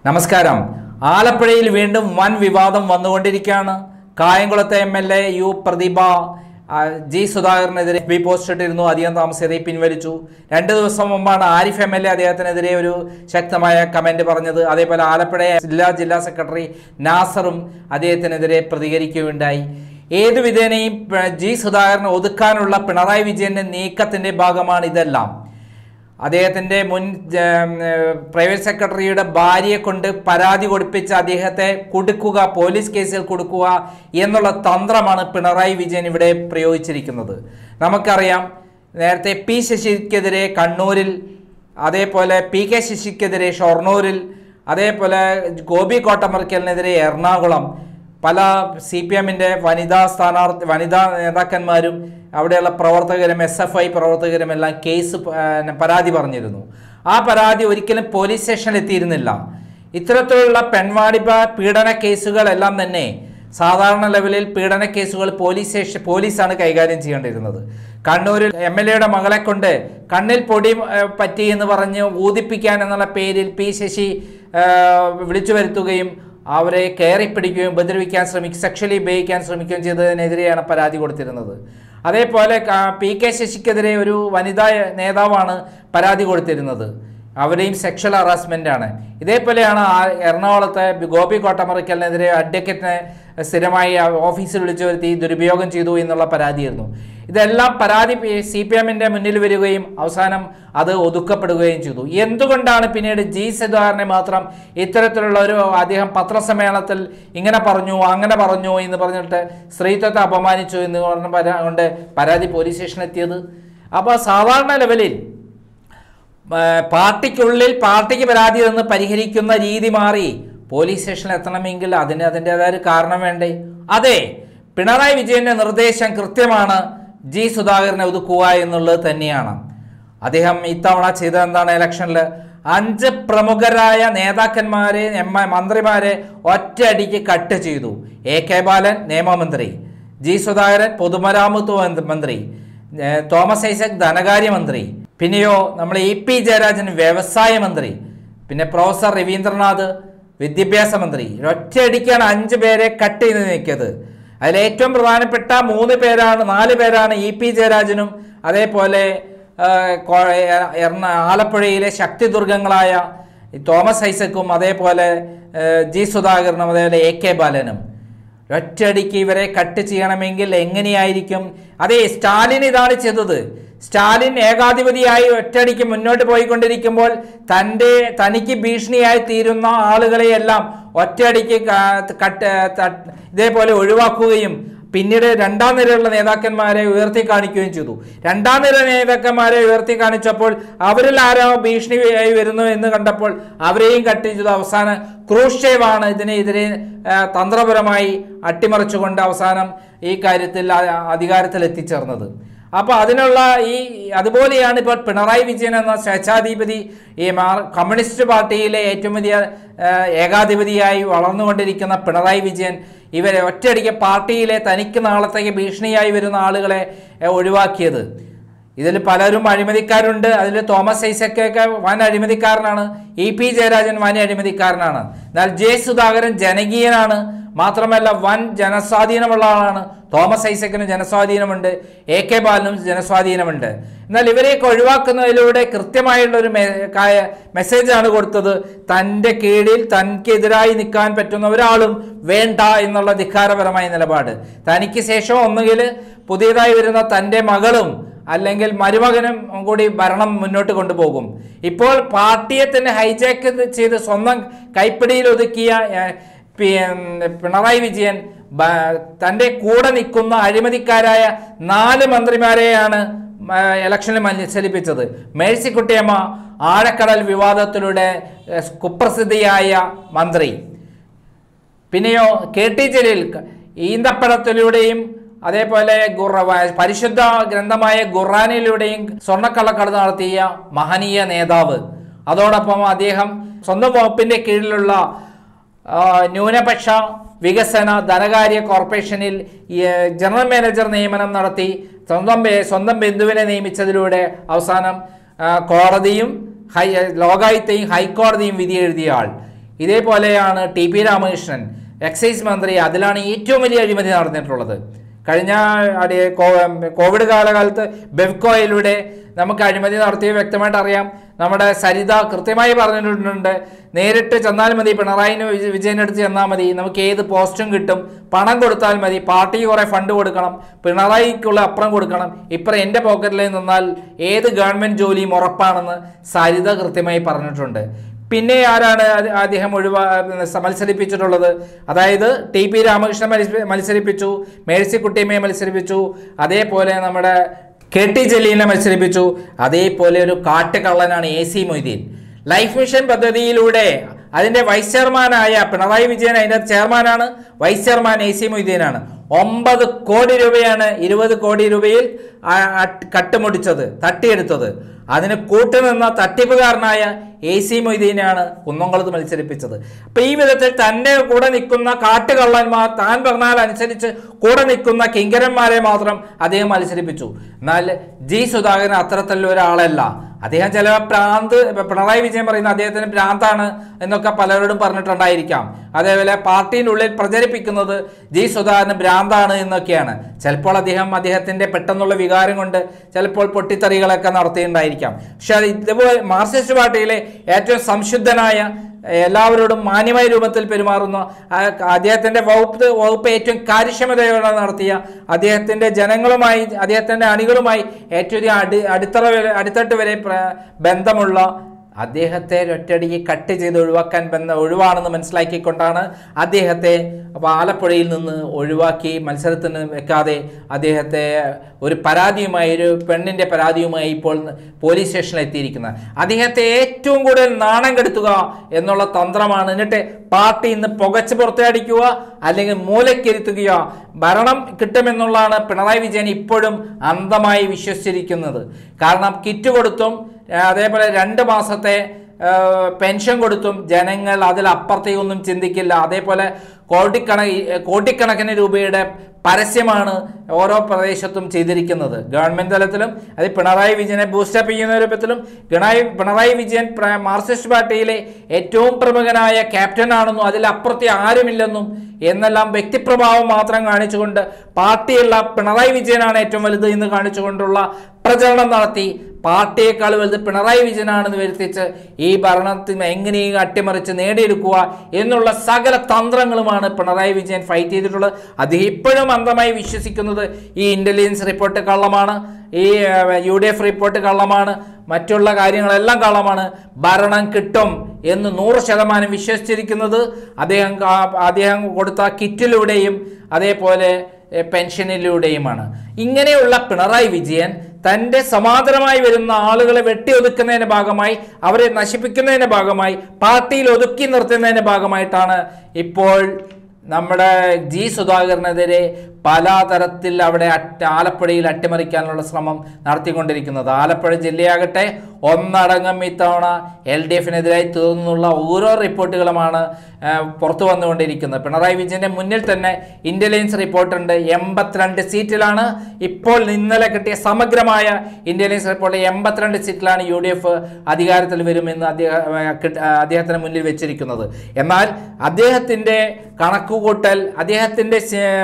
നമസ്കാരം. ആലപ്പുഴയിൽ വീണ്ടും വൻ വിവാദം വന്നുകൊണ്ടിരിക്കുകയാണ്. കായംകുളത്തെ MLA യു പ്രതിഭ ജി സുധാകരനെതിരെ പോസ്റ്റ് ഇട്ടിരുന്നു. അധികം താമസിയാതെ പിൻവലിച്ചു. 2 ദിവസം മുമ്പാണ് ആരിഫ് MLA അദ്ദേഹത്തിനെതിരെ ഒരു ശക്തമായ കമന്റ് പറഞ്ഞത്. അതേപോലെ ആലപ്പുഴ ജില്ലാ സെക്രട്ടറി നാസറും അദ്ദേഹത്തിനെതിരെ പ്രതികരിക്കുകയുണ്ടായി. ഏതു വിധേനയും ജി സുധാകരനെ ഒതുക്കാനുള്ള പിണറായി വിജയന്റെ നീക്കത്തിന്റെ ഭാഗമാണ് ഇതെല്ലാം. അദ്ദേഹത്തിൻ്റെ മുൻ പ്രൈവറ്റ് സെക്രട്ടറിയുടെ ഭാര്യയെ കൊണ്ട് പരാതി കൊടുപ്പിച്ച് അദ്ദേഹത്തെ കൊടുക്കുക, പോലീസ് കേസിൽ കൊടുക്കുക എന്നുള്ള തന്ത്രമാണ് പിണറായി വിജയൻ ഇവിടെ പ്രയോഗിച്ചിരിക്കുന്നത്. നമുക്കറിയാം, നേരത്തെ പി ശശിക്കെതിരെ കണ്ണൂരിൽ, അതേപോലെ PK ശശിക്കെതിരെ ഷൊർണൂരിൽ, അതേപോലെ ഗോപി കോട്ടമറിക്കലിനെതിരെ എറണാകുളം പല CPMന്റെ വനിതാ നേതാക്കന്മാരും അവിടെയുള്ള പ്രവർത്തകരും SFI പ്രവർത്തകരും എല്ലാം പരാതി പറഞ്ഞിരുന്നു. ആ പരാതി ഒരിക്കലും പോലീസ് സ്റ്റേഷനിൽ എത്തിയിരുന്നില്ല. ഇത്തരത്തിലുള്ള പെൺവാണിഭ പീഡന കേസുകളെല്ലാം തന്നെ സാധാരണ ലെവലിൽ പീഡന കേസുകൾ പോലീസാണ് കൈകാര്യം ചെയ്യേണ്ടിയിരുന്നത്. കണ്ണൂരിൽ MLAയുടെ മകളെ കൊണ്ട് കണ്ണിൽ പൊടി പറ്റി എന്ന് പറഞ്ഞ് ഊതിപ്പിക്കാൻ എന്നുള്ള പേരിൽ പി ശശി വിളിച്ചു വരുത്തുകയും അവരെ കയറിപ്പിടിക്കുകയും ഉപദ്രവിക്കാൻ സെക്ഷലി ഉപയോഗിക്കാൻ ശ്രമിക്കുകയും ചെയ്തതിനെതിരെയാണ് പരാതി കൊടുത്തിരുന്നത്. അതേപോലെ PK ശശിക്കെതിരെ ഒരു വനിതാ നേതാവാണ് പരാതി കൊടുത്തിരുന്നത്. അവരെയും സെക്ഷൽ ഹറാസ്മെൻ്റ് ആണ്. ഇതേപോലെയാണ് എറണാകുളത്തെ ഗോപി കോട്ടമറിക്കലിനെതിരെ അഡ്വക്കേറ്റിനെ സ്ഥിരമായി ഓഫീസിൽ വിളിച്ചു വരുത്തി ദുരുപയോഗം ചെയ്തു എന്നുള്ള പരാതിയായിരുന്നു. ഇതെല്ലാം പരാതി CPMന്റെ മുന്നിൽ വരികയും അവസാനം അത് ഒതുക്കപ്പെടുകയും ചെയ്തു. എന്തുകൊണ്ടാണ് പിന്നീട് ജി സുധാകരനെ മാത്രം ഇത്തരത്തിലുള്ള അദ്ദേഹം പത്രസമ്മേളനത്തിൽ ഇങ്ങനെ പറഞ്ഞു അങ്ങനെ പറഞ്ഞു എന്ന് പറഞ്ഞിട്ട് സ്ത്രീത്വത്തെ അപമാനിച്ചു എന്ന് കൊണ്ട് പരാതി പോലീസ് സ്റ്റേഷനിലെത്തിയത്? അപ്പോൾ സാധാരണ ലെവലിൽ പാർട്ടിക്കുള്ളിൽ പാർട്ടിക്ക് പരാതി നിന്ന് പരിഹരിക്കുന്ന രീതി മാറി പോലീസ് സ്റ്റേഷനിൽ എത്തണമെങ്കിൽ അതിൻ്റെതായ ഒരു കാരണം വേണ്ടേ? അതെ, പിണറായി വിജയന്റെ നിർദ്ദേശം കൃത്യമാണ്. ജി സുധാകരനെ ഒതുക്കുക എന്നുള്ളത് തന്നെയാണ്. അദ്ദേഹം ഇത്തവണ ചെയ്തത് എന്താണ്? ഇലക്ഷനിൽ 5 പ്രമുഖരായ നേതാക്കന്മാരെ മന്ത്രിമാരെ ഒറ്റയടിക്ക് കട്ട് ചെയ്തു. AK ബാലൻ നിയമമന്ത്രി, ജി സുധാകരൻ പൊതുമരാമത്ത് മന്ത്രി, തോമസ് ഐസക് ധനകാര്യമന്ത്രി, പിന്നെയോ നമ്മൾ EP ജയരാജൻ വ്യവസായ മന്ത്രി, പിന്നെ പ്രൊഫസർ രവീന്ദ്രനാഥ് വിദ്യാഭ്യാസ മന്ത്രി. ഒറ്റയടിക്കാണ് 5 പേരെ കട്ട് ചെയ്ത് നീക്കിയത്. അതിൽ ഏറ്റവും പ്രധാനപ്പെട്ട 4 പേരാണ് EP ജയരാജനും അതേപോലെ ആലപ്പുഴയിലെ ശക്തിദുർഗങ്ങളായ തോമസ് ഐസക്കും അതേപോലെ ജി സുധാകരനും അതേപോലെ AK ബാലനും. ഒറ്റയടിക്ക് ഇവരെ കട്ട് ചെയ്യണമെങ്കിൽ എങ്ങനെയായിരിക്കും? അതേ, സ്റ്റാലിൻ ഇതാണ് ചെയ്തത്. സ്റ്റാലിൻ ഏകാധിപതിയായി ഒറ്റയടിക്ക് മുന്നോട്ട് പോയിക്കൊണ്ടിരിക്കുമ്പോൾ തനിക്ക് ഭീഷണിയായി തീരുന്ന ആളുകളെയെല്ലാം ഒറ്റയടിക്ക് ഇതേപോലെ ഒഴിവാക്കുകയും പിന്നീട് 2ാം നിരയുള്ള നേതാക്കന്മാരെ ഉയർത്തി കാണിക്കുകയും ചെയ്തു. 2ാം നിര നേതാക്കന്മാരെ ഉയർത്തി കാണിച്ചപ്പോൾ അവരിൽ ആരോ ഭീഷണിയായി വരുന്നു എന്ന് കണ്ടപ്പോൾ അവരെയും കട്ട് ചെയ്തു. അവസാനം ക്രൂഷ്ചേവാണ് ഇതിനെതിരെ തന്ത്രപരമായി അട്ടിമറിച്ചുകൊണ്ട് അവസാനം ഈ കാര്യത്തിൽ അധികാരത്തിൽ എത്തിച്ചേർന്നത്. അപ്പോൾ അതിനുള്ള അതുപോലെയാണ് ഇപ്പോൾ പിണറായി വിജയൻ എന്ന സ്വേച്ഛാധിപതി കമ്മ്യൂണിസ്റ്റ് പാർട്ടിയിലെ ഏറ്റവും വലിയ ഏകാധിപതിയായി വളർന്നുകൊണ്ടിരിക്കുന്ന പിണറായി വിജയൻ ഇവരെ ഒറ്റയടിക്ക് പാർട്ടിയിലെ തനിക്ക് നാളത്തേക്ക് ഭീഷണിയായി വരുന്ന ആളുകളെ ഒഴിവാക്കിയത്. ഇതിൽ പലരും അഴിമതിക്കാരുണ്ട്. അതിൽ തോമസ് ഐസക്കൊക്കെ വൻ അഴിമതിക്കാരനാണ്. EP ജയരാജൻ വൻ അഴിമതിക്കാരനാണ്. എന്നാൽ ജെ സുധാകരൻ ജനകീയനാണ്. മാത്രമല്ല വൻ ജനസ്വാധീനമുള്ള ആളാണ്. തോമസ് ഐസക്കിന് ജനസ്വാധീനമുണ്ട്, AK ബാലനും ജനസ്വാധീനമുണ്ട്. എന്നാൽ ഇവരെയൊക്കെ ഒഴിവാക്കുന്നതിലൂടെ കൃത്യമായുള്ളൊരു മെസ്സേജാണ് കൊടുത്തത്. തൻ്റെ കീഴിൽ തനിക്കെതിരായി നിൽക്കാൻ പറ്റുന്ന ഒരാളും വേണ്ട എന്നുള്ള ധിക്കാരപരമായ നിലപാട്. തനിക്ക് ശേഷം ഒന്നുകിൽ പുതിയതായി വരുന്ന തൻ്റെ മകളും അല്ലെങ്കിൽ മരുമകനും കൂടി ഭരണം മുന്നോട്ട് കൊണ്ടുപോകും. ഇപ്പോൾ പാർട്ടിയെ തന്നെ ഹൈജാക്ക് ചെയ്ത് സ്വന്തം കൈപ്പിടിയിൽ ഒതുക്കിയ പിണറായി വിജയൻ തൻ്റെ കൂടെ നിൽക്കുന്ന അഴിമതിക്കാരായ 4 മന്ത്രിമാരെയാണ് ഇലക്ഷനിൽ മത്സരിപ്പിച്ചത്. മേഴ്സിക്കുട്ടിയമ്മ ആഴക്കടൽ വിവാദത്തിലൂടെ കുപ്രസിദ്ധിയായ മന്ത്രി, പിന്നെയോ KT ജലീൽ ഈന്തപ്പഴത്തിലൂടെയും അതേപോലെ പരിശുദ്ധ ഗ്രന്ഥമായ ഖുർആനിലൂടെയും സ്വർണ്ണക്കള്ളക്കടത്ത് നടത്തിയ മഹനീയ നേതാവ്. അതോടൊപ്പം അദ്ദേഹം സ്വന്തം വകുപ്പിൻ്റെ കീഴിലുള്ള ന്യൂനപക്ഷ വികസന ധനകാര്യ കോർപ്പറേഷനിൽ ജനറൽ മാനേജർ നിയമനം നടത്തി സ്വന്തം ബന്ധുവിനെ നിയമിച്ചതിലൂടെ അവസാനം കോടതിയും ലോകായുക്തയും ഹൈക്കോടതിയും വിധി എഴുതിയ ആൾ. ഇതേപോലെയാണ് TP രാമകൃഷ്ണൻ എക്സൈസ് മന്ത്രി, അതിലാണ് ഏറ്റവും വലിയ അഴിമതി നടന്നിട്ടുള്ളത്. കഴിഞ്ഞ കോവിഡ് കാലകാലത്ത് ബെവ്കോയിലൂടെ നമുക്ക് അഴിമതി നടത്തിയ വ്യക്തമായിട്ട് അറിയാം. നമ്മുടെ സരിത കൃത്യമായി പറഞ്ഞിട്ടുണ്ട്, നേരിട്ട് ചെന്നാൽ മതി, പിണറായി വിജയനടുത്ത് ചെന്നാൽ മതി, നമുക്ക് ഏത് പോസ്റ്റും കിട്ടും, പണം കൊടുത്താൽ മതി, പാർട്ടിക്ക് കുറേ ഫണ്ട് കൊടുക്കണം, പിണറായിക്കുള്ള അപ്പുറം കൊടുക്കണം, ഇപ്പുറം എൻ്റെ പോക്കറ്റിൽ നിന്നാൽ ഏത് ഗവൺമെൻറ് ജോലിയും ഉറപ്പാണെന്ന് സരിത കൃത്യമായി പറഞ്ഞിട്ടുണ്ട്. പിന്നെ ആരാണ് അദ്ദേഹം മത്സരിപ്പിച്ചിട്ടുള്ളത്? അതായത് TP രാമകൃഷ്ണൻ മത്സരിപ്പിച്ചു, മേഴ്സിക്കുട്ടിയമ്മയെ മത്സരിപ്പിച്ചു, അതേപോലെ നമ്മുടെ KT ജലീലിനെ മത്സരിപ്പിച്ചു. അതേപോലെ ഒരു കാട്ടുകള്ളനാണ് AC മൊയ്തീൻ. ലൈഫ് മിഷൻ പദ്ധതിയിലൂടെ അതിൻ്റെ വൈസ് ചെയർമാനായ പിണറായി വിജയൻ അതിൻ്റെ ചെയർമാനാണ്, വൈസ് ചെയർമാൻ AC മൊയ്തീനാണ്. 9 കോടി രൂപയാണ് 20 കോടി രൂപയിൽ കട്ടുമുടിച്ചത്, തട്ടിയെടുത്തത്. അതിന് കൂട്ടുനിന്ന തട്ടിപ്പുകാരനായ AC മൊയ്തീനെയാണ് കുന്നംകുളത്ത് മത്സരിപ്പിച്ചത്. അപ്പം ഈ വിധത്തിൽ തൻ്റെ കൂടെ നിൽക്കുന്ന കാട്ടുകള്ളന്മാർ, താൻ പറഞ്ഞാൽ അനുസരിച്ച് കൂടെ നിൽക്കുന്ന കിങ്കരന്മാരെ മാത്രം അദ്ദേഹം മത്സരിപ്പിച്ചു. എന്നാൽ സുധാകരൻ അത്തരത്തിലുള്ള ഒരാളല്ല. അദ്ദേഹം ചില പിണറായി വിജയൻ പറയുന്ന അദ്ദേഹത്തിന് ഭ്രാന്താണ് എന്നൊക്കെ പലരോടും പറഞ്ഞിട്ടുണ്ടായിരിക്കാം. അതേപോലെ പാർട്ടിയുടെ ഉള്ളിൽ പ്രചരിപ്പിക്കുന്നത് സുധാകരന് ഭ്രാന്താണ് എന്നൊക്കെയാണ്. ചിലപ്പോൾ അദ്ദേഹത്തിൻ്റെ പെട്ടെന്നുള്ള വികാരം കൊണ്ട് ചിലപ്പോൾ പൊട്ടിത്തെറികളൊക്കെ നടത്തിയിട്ടുണ്ടായിരിക്കാം. പക്ഷെ അത് ഇതുപോലെ മാർക്സിസ്റ്റ് പാർട്ടിയിലെ ഏറ്റവും സംശുദ്ധനായ, എല്ലാവരോടും മാന്യമായ രൂപത്തിൽ പെരുമാറുന്ന, അദ്ദേഹത്തിൻ്റെ വകുപ്പ് ഏറ്റവും കാര്യക്ഷമതയോടെ നടത്തിയ, അദ്ദേഹത്തിൻ്റെ ജനങ്ങളുമായി, അദ്ദേഹത്തിൻ്റെ അണികളുമായി ഏറ്റവും അടിത്തട്ട് വരെ ബന്ധമുള്ള അദ്ദേഹത്തെ ഒറ്റയടിക്ക് കട്ട് ചെയ്ത് ഒഴിവാണെന്ന് മനസ്സിലാക്കിക്കൊണ്ടാണ് അദ്ദേഹത്തെ ആലപ്പുഴയിൽ നിന്ന് ഒഴിവാക്കി മത്സരത്തിന് വെക്കാതെ അദ്ദേഹത്തെ ഒരു പരാതിയുമായി, ഒരു പെണ്ണിൻ്റെ പരാതിയുമായി ഇപ്പോൾ പോലീസ് സ്റ്റേഷനിൽ എത്തിയിരിക്കുന്നത്. അദ്ദേഹത്തെ ഏറ്റവും കൂടുതൽ നാണം കെടുത്തുക എന്നുള്ള തന്ത്രമാണ്. എന്നിട്ട് പാർട്ടി ഇന്ന് പുകച്ച് പുറത്തടിക്കുക, അല്ലെങ്കിൽ മൂലക്കിരുത്തുക, ഭരണം കിട്ടുമെന്നുള്ളതാണ് പിണറായി വിജയൻ ഇപ്പോഴും അന്ധമായി വിശ്വസിച്ചിരിക്കുന്നത്. കാരണം കിറ്റ് കൊടുത്തും അതേപോലെ 2 മാസത്തെ പെൻഷൻ കൊടുത്തും ജനങ്ങൾ അതിലപ്പുറത്തേക്കൊന്നും ചിന്തിക്കില്ല. അതേപോലെ കോടിക്കണക്കിന് രൂപയുടെ പരസ്യമാണ് ഓരോ പ്രദേശത്തും ചെയ്തിരിക്കുന്നത്. ഗവൺമെൻറ് തലത്തിലും അത് പിണറായി വിജയനെ ബൂസ്റ്റപ്പ് ചെയ്യുന്ന രൂപത്തിലും പിണറായി വിജയൻ മാർക്സിസ്റ്റ് പാർട്ടിയിലെ ഏറ്റവും പ്രമുഖനായ ക്യാപ്റ്റൻ ആണെന്നും അതിലപ്പുറത്തെ ആരുമില്ലെന്നും എന്നെല്ലാം വ്യക്തിപ്രഭാവം മാത്രം കാണിച്ചുകൊണ്ട് പാർട്ടിയുള്ള പിണറായി വിജയനാണ് ഏറ്റവും വലുത് എന്ന് കാണിച്ചുകൊണ്ടുള്ള പ്രചരണം നടത്തി പാർട്ടിയേക്കാൾ വലുത് പിണറായി വിജയനാണെന്ന് വരുത്തിച്ച് ഈ ഭരണത്തിന് എങ്ങനെയും അട്ടിമറിച്ച് നേടിയെടുക്കുക എന്നുള്ള സകല തന്ത്രങ്ങളുമാണ് പിണറായി വിജയൻ ഫൈറ്റ് ചെയ്തിട്ടുള്ളത്. അദ്ദേഹം ഇപ്പോഴും അന്ധമായി വിശ്വസിക്കുന്നത് ഈ ഇന്റലിജൻസ് റിപ്പോർട്ട് കള്ളമാണ്, ഈ UDF റിപ്പോർട്ട് കള്ളമാണ്, മറ്റുള്ള കാര്യങ്ങളെല്ലാം കള്ളമാണ്, ഭരണം കിട്ടും എന്ന് 100% വിശ്വസിച്ചിരിക്കുന്നത് അദ്ദേഹം കൊടുത്ത കിറ്റിലൂടെയും അതേപോലെ പെൻഷനിലൂടെയുമാണ്. ഇങ്ങനെയുള്ള പിണറായി വിജയൻ തൻ്റെ സമാന്തരമായി വരുന്ന ആളുകളെ വെട്ടിയൊതുക്കുന്നതിൻ്റെ ഭാഗമായി, അവരെ നശിപ്പിക്കുന്നതിൻ്റെ ഭാഗമായി, പാർട്ടിയിൽ ഒതുക്കി നിർത്തുന്നതിൻ്റെ ഭാഗമായിട്ടാണ് ഇപ്പോൾ നമ്മുടെ സുധാകരനെതിരെ പലതരത്തിൽ അവിടെ ആലപ്പുഴയിൽ അട്ടിമറിക്കാനുള്ള ശ്രമം നടത്തിക്കൊണ്ടിരിക്കുന്നത്. ആലപ്പുഴ ജില്ലയാകട്ടെ ഒന്നടങ്കം ഇത്തവണ LDFനെതിരായി തീർന്നുള്ള ഓരോ റിപ്പോർട്ടുകളുമാണ് പുറത്തു വന്നുകൊണ്ടിരിക്കുന്നത്. പിണറായി വിജയൻ്റെ മുന്നിൽ തന്നെ ഇന്റലിജൻസ് റിപ്പോർട്ടുണ്ട്. 82 സീറ്റിലാണ് ഇപ്പോൾ ഇന്നലെ കിട്ടിയ സമഗ്രമായ ഇന്റലിജൻസ് റിപ്പോർട്ട്. 82 സീറ്റിലാണ് UDF അധികാരത്തിൽ വരുമെന്ന് അദ്ദേഹത്തിന് മുന്നിൽ വെച്ചിരിക്കുന്നത്. എന്നാൽ അദ്ദേഹത്തിൻ്റെ കണക്കുകൂട്ടൽ, അദ്ദേഹത്തിൻ്റെ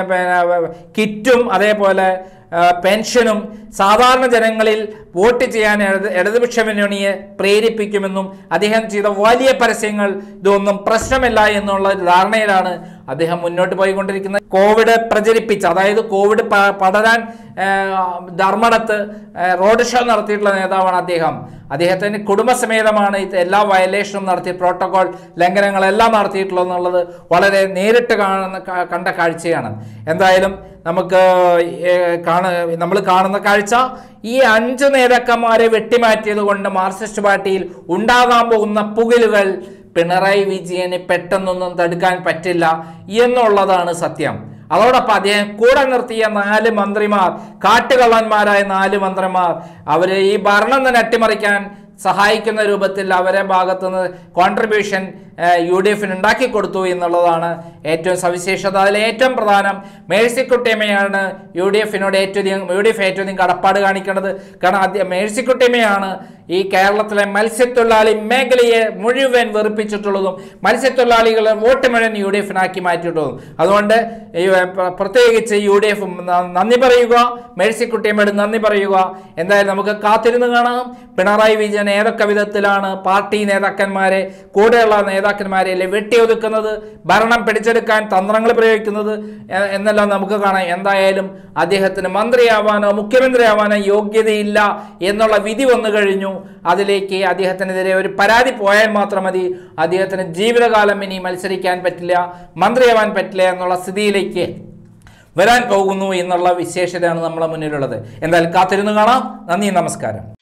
കിറ്റും അതേപോലെ പെൻഷനും സാധാരണ ജനങ്ങളിൽ വോട്ട് ചെയ്യാൻ ഇടതുപക്ഷ മുന്നണിയെ പ്രേരിപ്പിക്കുമെന്നും അദ്ദേഹം ചെയ്ത വലിയ പരസ്യങ്ങൾ ഇതൊന്നും പ്രശ്നമില്ല എന്നുള്ള ധാരണയിലാണ് അദ്ദേഹം മുന്നോട്ട് പോയിക്കൊണ്ടിരിക്കുന്നത്. കോവിഡ് പ്രചരിപ്പിച്ച്, അതായത് കോവിഡ് പടരാൻ ധർമ്മടത്ത് റോഡ് ഷോ നടത്തിയിട്ടുള്ള നേതാവാണ് അദ്ദേഹം. അദ്ദേഹത്തിന് കുടുംബസമേതമാണ് എല്ലാ വയലേഷനും നടത്തി, പ്രോട്ടോകോൾ ലംഘനങ്ങളെല്ലാം നടത്തിയിട്ടുള്ളതെന്നുള്ളത് വളരെ നേരിട്ട് കണ്ട കാഴ്ചയാണ്. എന്തായാലും നമ്മൾ കാണുന്ന കാഴ്ച, ഈ 5 നേതാക്കന്മാരെ വെട്ടിമാറ്റിയത് കൊണ്ട് മാർക്സിസ്റ്റ് പാർട്ടിയിൽ ഉണ്ടാകാൻ പോകുന്ന പുകിലുകൾ പിണറായി വിജയന് പെട്ടെന്നൊന്നും തടുക്കാൻ പറ്റില്ല എന്നുള്ളതാണ് സത്യം. അതോടൊപ്പം അദ്ദേഹം കൂടെ നിർത്തിയ 4 മന്ത്രിമാർ, കാട്ടുകള്ളന്മാരായ 4 മന്ത്രിമാർ, അവർ ഈ ഭരണം തന്നെ അട്ടിമറിക്കാൻ സഹായിക്കുന്ന രൂപത്തിൽ അവരെ ഭാഗത്തുനിന്ന് കോൺട്രിബ്യൂഷൻ UDF ഉണ്ടാക്കി കൊടുത്തു എന്നുള്ളതാണ് ഏറ്റവും സവിശേഷത. അതിൽ ഏറ്റവും പ്രധാനം മേഴ്സിക്കുട്ടിയമ്മയാണ് UDF ഏറ്റവും കടപ്പാട് കാണിക്കേണ്ടത്. കാരണം മേഴ്സിക്കുട്ടിയമ്മയാണ് ഈ കേരളത്തിലെ മത്സ്യത്തൊഴിലാളി മേഖലയെ മുഴുവൻ വെറുപ്പിച്ചിട്ടുള്ളതും മത്സ്യത്തൊഴിലാളികളെ വോട്ട് മുഴുവൻ UDF-നാക്കി മാറ്റിയിട്ടുള്ളതും. അതുകൊണ്ട് പ്രത്യേകിച്ച് UDF നന്ദി പറയുക, മേഴ്സിക്കുട്ടിയമ്മയോട് നന്ദി പറയുക. എന്തായാലും നമുക്ക് കാത്തിരുന്ന് കാണാം പിണറായി വിജയൻ ഏതൊക്കെ വിധത്തിലാണ് പാർട്ടി നേതാക്കന്മാരെ, കൂടെയുള്ള നേതാക്കന്മാരെ വെട്ടിയൊതുക്കുന്നത്, ഭരണം പിടിച്ചെടുക്കാൻ തന്ത്രങ്ങൾ പ്രയോഗിക്കുന്നത് എന്നെല്ലാം നമുക്ക് കാണാം. എന്തായാലും അദ്ദേഹത്തിന് മന്ത്രിയാവാനോ മുഖ്യമന്ത്രിയാവാനോ യോഗ്യതയില്ല എന്നുള്ള വിധി വന്നു കഴിഞ്ഞു. അതിലേക്ക് അദ്ദേഹത്തിനെതിരെ ഒരു പരാതി പോയാൽ മാത്രം മതി. അദ്ദേഹത്തിന് ജീവിതകാലം ഇനി മത്സരിക്കാൻ പറ്റില്ല, മന്ത്രിയാവാൻ പറ്റില്ല എന്നുള്ള സ്ഥിതിയിലേക്ക് വരാൻ പോകുന്നു എന്നുള്ള വിശേഷതയാണ് നമ്മുടെ മുന്നിലുള്ളത്. എന്തായാലും കാത്തിരുന്ന് കാണാം. നന്ദി, നമസ്കാരം.